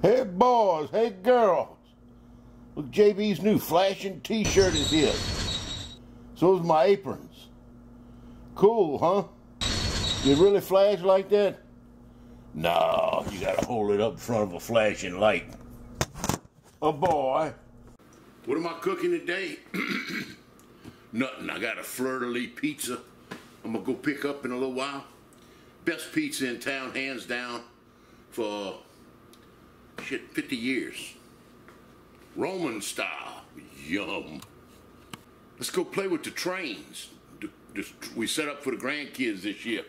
Hey boys, hey girls. Look, JB's new flashing t-shirt is here. So's my aprons. Cool, huh? You really flash like that? No, you gotta hold it up in front of a flashing light. Oh boy. What am I cooking today? Nothing. I got a fleur-de-lis pizza I'm gonna go pick up in a little while. Best pizza in town, hands down, for 50 years. Roman style. Yum. Let's go play with the trains. We set up for the grandkids this year.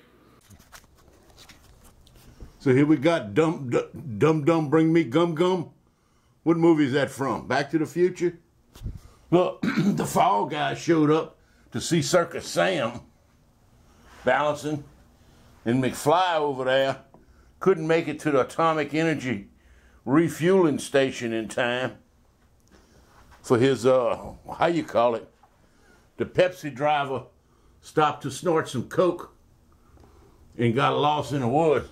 So here we got Dum Dum Bring Me Gum Gum. What movie is that from? Back to the Future? Look, the Fall Guy showed up to see Circus Sam balancing, and McFly over there couldn't make it to the atomic energy refueling station in time for his, how you call it? The Pepsi driver stopped to snort some Coke and got lost in the woods.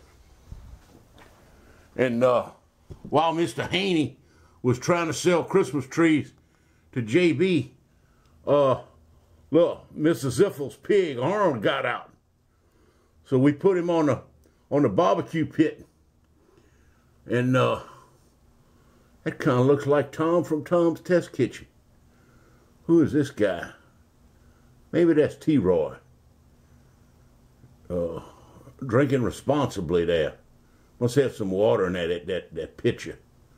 And while Mr. Haney was trying to sell Christmas trees to JB, look, Mr. Ziffel's pig, Arnold, got out. So we put him on the barbecue pit. And that kind of looks like Tom from Tom's Test Kitchen. Who is this guy? Maybe that's T-Roy. Drinking responsibly there. Must have some water in that pitcher.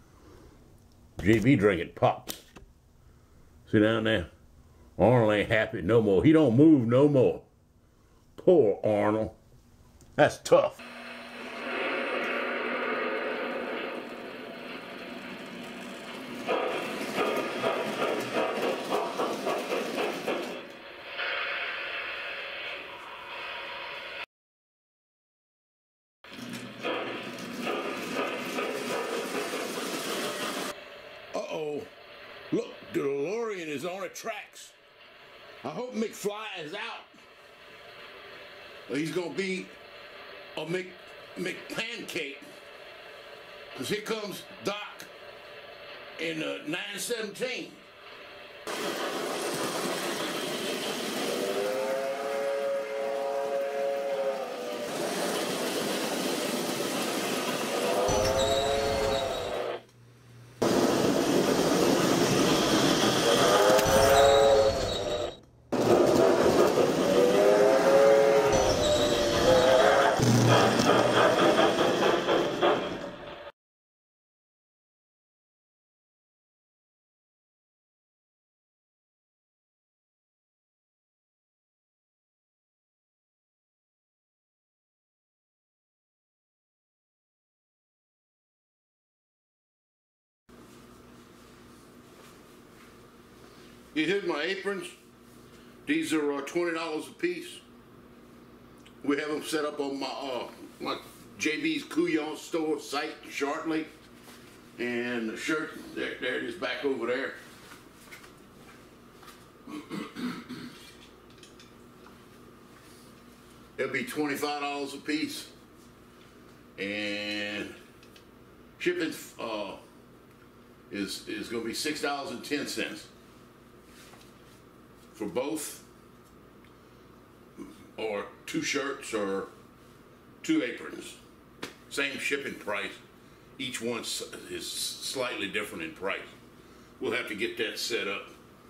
JB drinking pops. See down there? Arnold ain't happy no more. He don't move no more. Poor Arnold. That's tough. Uh-oh. Look, the DeLorean is on the tracks. I hope McFly is out. He's gonna be a McPancake. Because here comes Doc in 917. Here's my aprons. These are $20 a piece. We have them set up on my JB's Couillon store site shortly. And the shirt, there it is back over there. It'll be $25 a piece. And shipping is going to be $6.10. For both, or 2 shirts or 2 aprons. Same shipping price. Each one is slightly different in price. We'll have to get that set up.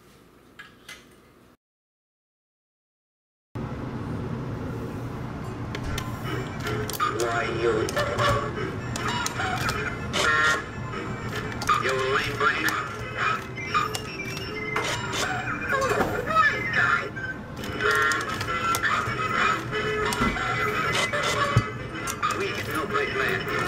Why you lame brain? We can no place man.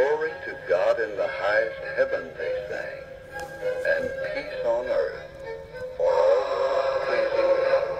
Glory to God in the highest heaven, they sang, and peace on earth for all those pleasing Him.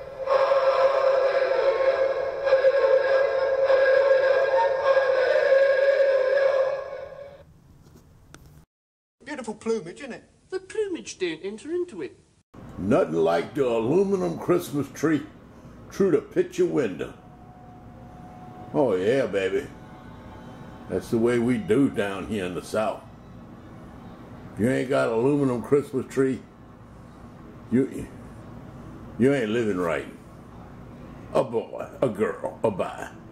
Beautiful plumage, isn't it? The plumage don't enter into it. Nothing like the aluminum Christmas tree through the picture window. Oh yeah, baby. That's the way we do down here in the South. If you ain't got an aluminum Christmas tree, you ain't living right. A boy, a girl, a bye.